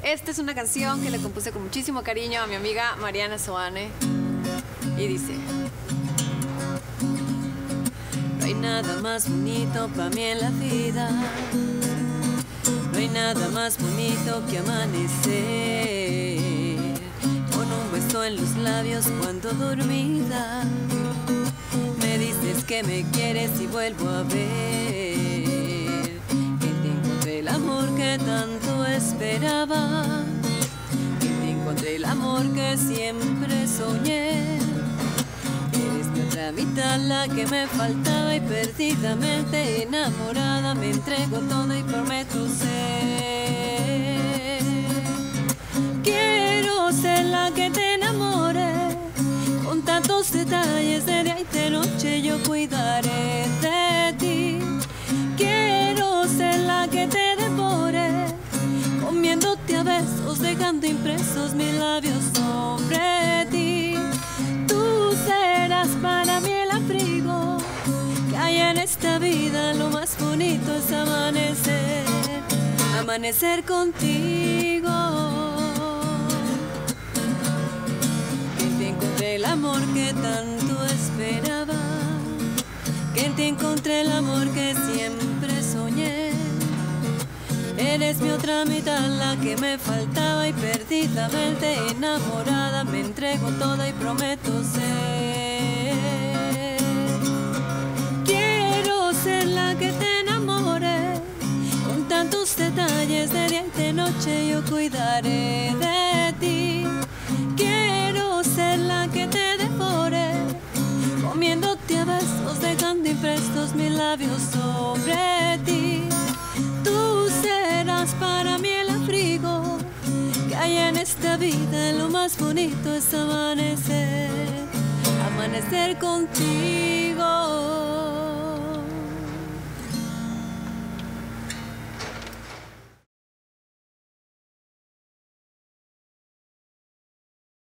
Esta es una canción que le compuse con muchísimo cariño a mi amiga Mariana Soane. Y dice: no hay nada más bonito para mí en la vida. No hay nada más bonito que amanecer con un beso en los labios cuando dormida. Me dices que me quieres y vuelvo a ver que te encontré el amor que tanto esperaba, que te encontré el amor que siempre soñé. Eres mi otra mitad, la que me faltaba, y perdidamente enamorada me entrego todo y prometo ser. Quiero ser la que te enamore, con tantos detalles de día y de noche yo cuidaré de ti. Quiero ser la que te devore, comiéndote a besos, dejando impresos mis labios sobre ti. Tú serás para mí el abrigo que hay en esta vida. Lo más bonito es amanecer, amanecer contigo. Que te encontré el amor que tanto esperaba, que te encontré el amor que siempre soñé. Eres mi otra mitad, la que me faltaba, y perdidamente enamorada me entrego toda y prometo ser. Quiero ser la que te enamore, con tantos detalles de día y de noche yo cuidaré de ti. Quiero ser la que te devore, comiéndote a besos, dejando impresos mis labios sobre ti. Tú serás para mí el abrigo que hay en esta vida. Lo más bonito es amanecer, amanecer contigo.